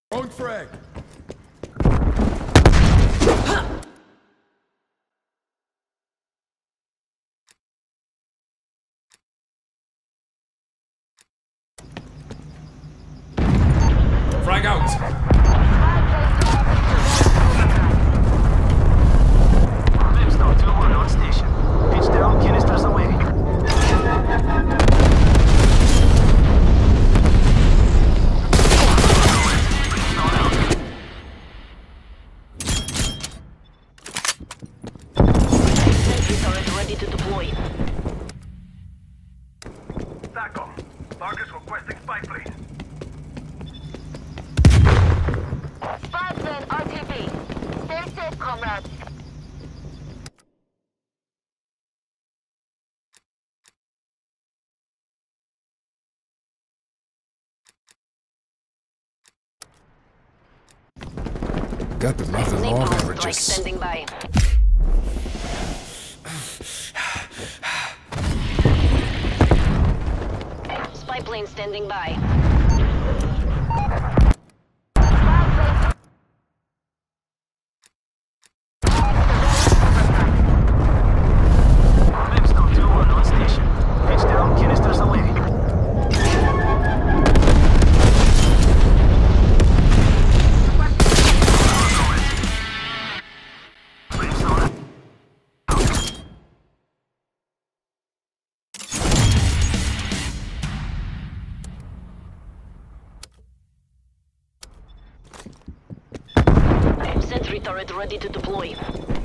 Throwing frag. Frag out. Brimstone 2-1 on station. Pitch down, canisters away. Brimstone out. Sentry turret ready to deploy. TACOM. Targets requesting spy plane. Sparkman RTV. Stay safe, comrades. Got the nothing more Napalm strike beverages. standing by. Spy plane standing by. Brimstone 2-1 on station. Pitch down, canisters away. Brimstone out. Sentry turret ready to deploy.